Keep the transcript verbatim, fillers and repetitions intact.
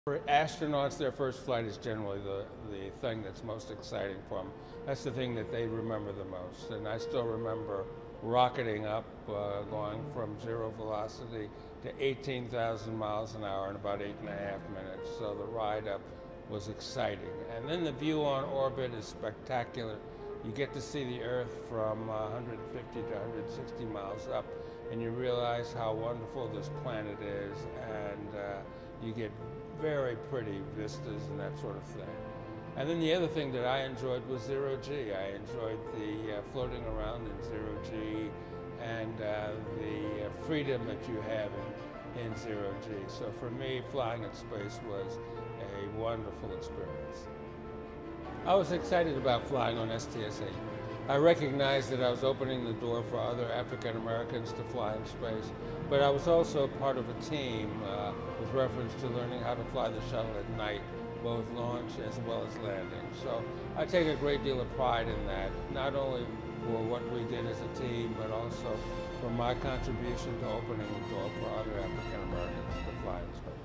For astronauts, their first flight is generally the, the thing that's most exciting for them. That's the thing that they remember the most. And I still remember rocketing up, uh, going from zero velocity to eighteen thousand miles an hour in about eight and a half minutes. So the ride up was exciting. And then the view on orbit is spectacular. You get to see the Earth from uh, one hundred fifty to one hundred sixty miles up, and you realize how wonderful this planet is, and uh, you get very pretty vistas and that sort of thing. And then the other thing that I enjoyed was zero G. I enjoyed the uh, floating around in zero G and uh, the uh, freedom that you have in, in zero G. So for me, flying in space was a wonderful experience. I was excited about flying on S T S eight. I recognized that I was opening the door for other African Americans to fly in space, but I was also part of a team uh, with reference to learning how to fly the shuttle at night, both launch as well as landing. So I take a great deal of pride in that, not only for what we did as a team, but also for my contribution to opening the door for other African Americans to fly in space.